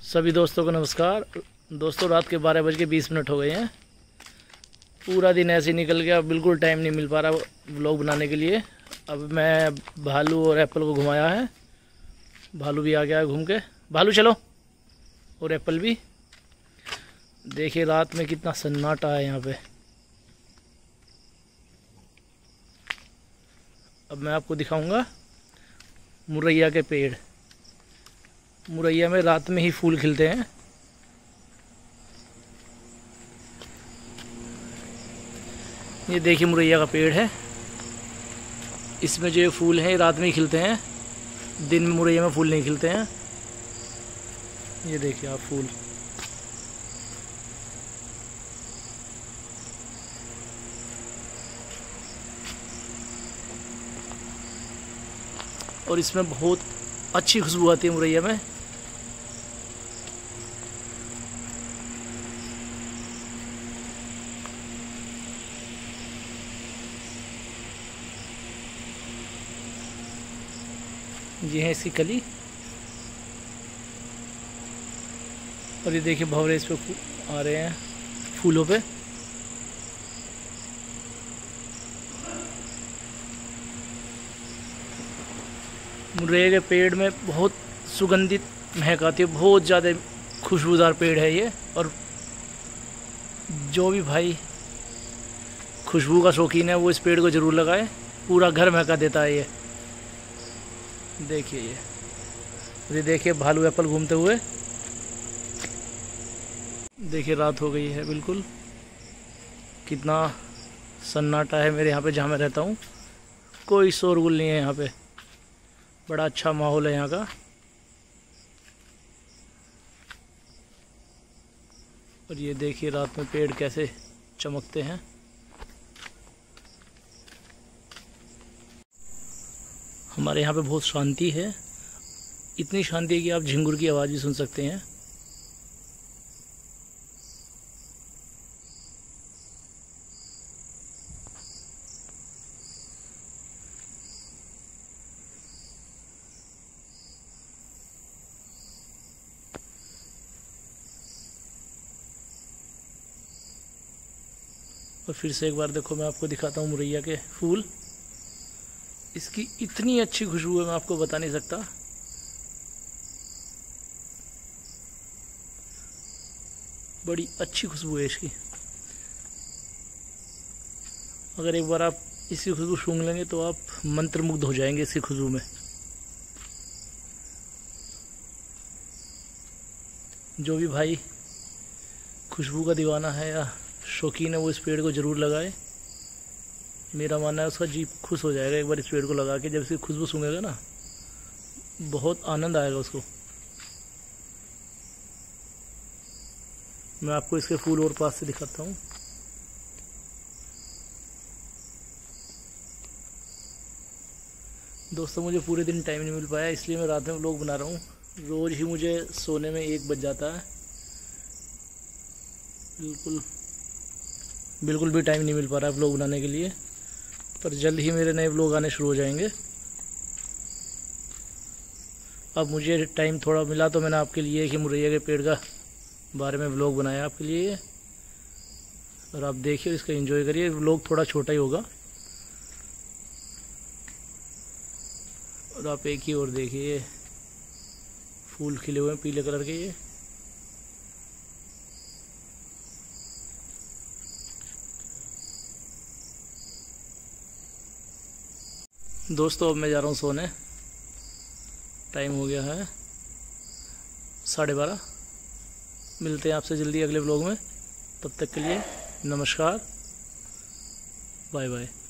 सभी दोस्तों को नमस्कार। दोस्तों रात के 12:20 हो गए हैं। पूरा दिन ऐसे निकल गया, बिल्कुल टाइम नहीं मिल पा रहा व्लॉग बनाने के लिए। अब मैं भालू और एप्पल को घुमाया है। भालू भी आ गया है घूम के। भालू चलो, और एप्पल भी। देखिए रात में कितना सन्नाटा है यहाँ पे। अब मैं आपको दिखाऊंगा मुरैया के पेड़। मुरैया में रात में ही फूल खिलते हैं। ये देखिए मुरैया का पेड़ है। इसमें जो फूल हैं रात में ही खिलते हैं, दिन में मुरैया में फूल नहीं खिलते हैं। ये देखिए आप फूल। और इसमें बहुत अच्छी खुशबू आती है मुरैया में। ये है इसकी कली। और ये देखिए भंवरे इस पे आ रहे हैं फूलों पे। मुरैया के पेड़ में बहुत सुगंधित महक आती है, बहुत ज़्यादा खुशबूदार पेड़ है ये। और जो भी भाई खुशबू का शौकीन है वो इस पेड़ को ज़रूर लगाए, पूरा घर महका देता है ये। देखिए ये देखिए भालू एप्पल घूमते हुए। देखिए रात हो गई है बिल्कुल। कितना सन्नाटा है मेरे यहाँ पे जहाँ मैं रहता हूँ। कोई शोरगुल नहीं है यहाँ पे। बड़ा अच्छा माहौल है यहाँ का। और ये देखिए रात में पेड़ कैसे चमकते हैं। हमारे यहाँ पे बहुत शांति है। इतनी शांति है कि आप झिंगुर की आवाज़ भी सुन सकते हैं। और फिर से एक बार देखो, मैं आपको दिखाता हूँ मुरैया के फूल। इसकी इतनी अच्छी खुशबू है, मैं आपको बता नहीं सकता। बड़ी अच्छी खुशबू है इसकी। अगर एक बार आप इसकी खुशबू सूंघ लेंगे तो आप मंत्रमुग्ध हो जाएंगे इसकी खुशबू में। जो भी भाई खुशबू का दीवाना है या शौकीन है वो इस पेड़ को ज़रूर लगाए। मेरा मानना है उसका जी खुश हो जाएगा एक बार इस पेड़ को लगा के। जब इसकी खुशबू सूंघेगा ना, बहुत आनंद आएगा उसको। मैं आपको इसके फूल और पास से दिखाता हूँ। दोस्तों मुझे पूरे दिन टाइम नहीं मिल पाया, इसलिए मैं रात में व्लॉग बना रहा हूँ। रोज़ ही मुझे सोने में 1 बज जाता है। बिल्कुल भी टाइम नहीं मिल पा रहा है व्लॉग बनाने के लिए। पर जल्द ही मेरे नए व्लॉग आने शुरू हो जाएंगे। अब मुझे टाइम थोड़ा मिला तो मैंने आपके लिए कि मुरैया के पेड़ का बारे में व्लॉग बनाया आपके लिए। और आप देखिए, इसका एंजॉय करिए। व्लॉग थोड़ा छोटा ही होगा। और आप एक ही और देखिए, फूल खिले हुए हैं पीले कलर के। ये दोस्तों अब मैं जा रहा हूँ सोने। टाइम हो गया है 12:30। मिलते हैं आपसे जल्दी अगले व्लॉग में। तब तक के लिए नमस्कार, बाय बाय।